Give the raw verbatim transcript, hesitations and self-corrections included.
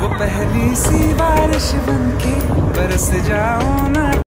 वो पहली सी बारिश बनके बरस जाऊं मैं।